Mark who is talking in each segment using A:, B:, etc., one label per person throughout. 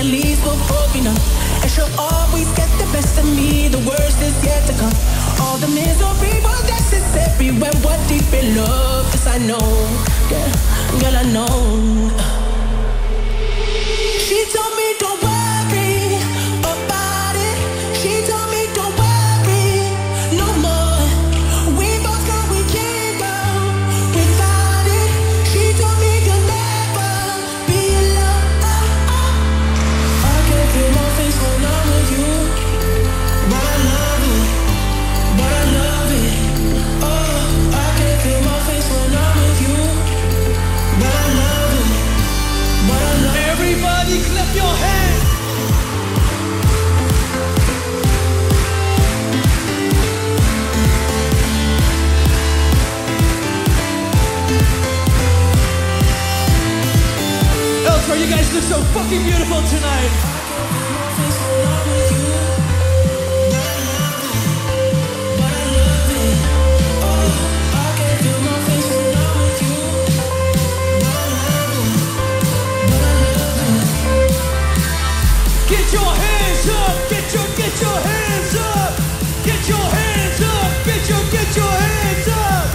A: least we're broken up. And she'll always get the best of me. The worst is yet to come. All the misery was necessary when we're deep in love. Yes, I know, yeah, girl, I know. She told me don't worry about it. She told me don't worry no more. We both know we can't go without it. She told me you'll never be alone. I can feel my face when I'm with you, but I love it, but I love it. Oh, I can feel my face when I'm with you, but I love it, but I love it.
B: Everybody clap your hands. Elsewhere, you guys look so fucking beautiful tonight. Get your hands up, get your hands up, get your hands up, get your hands up.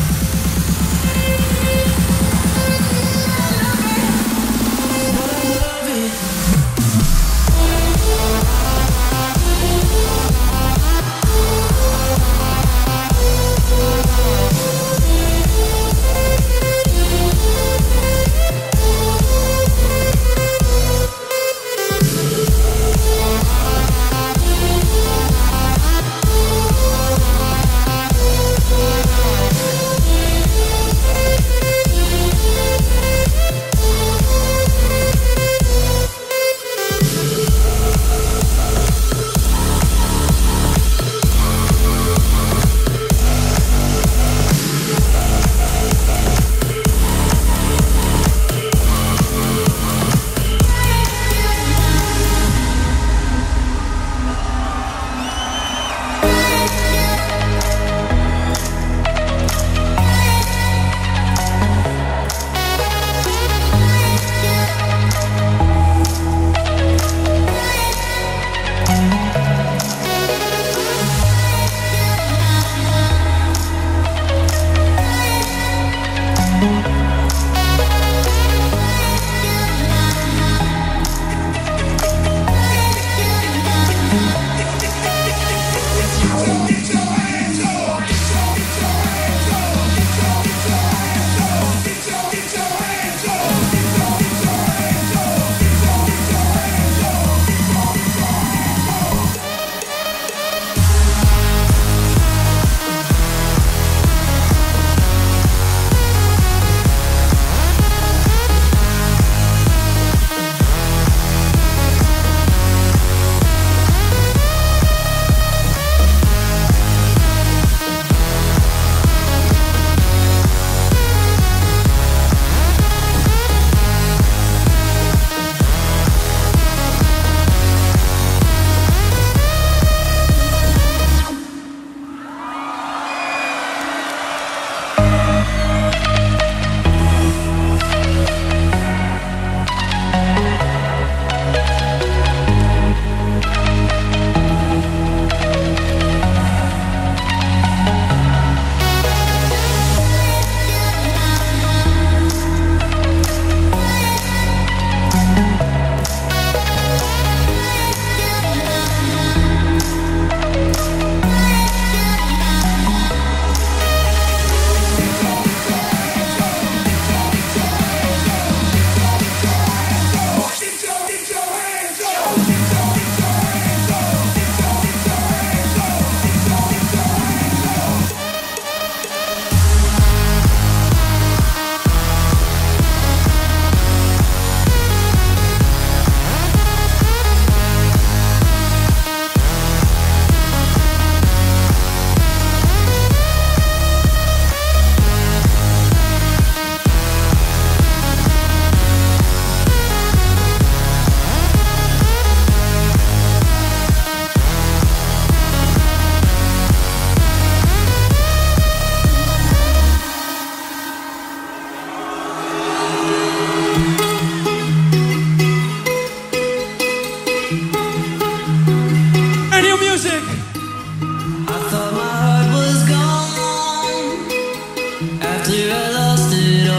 A: I lost it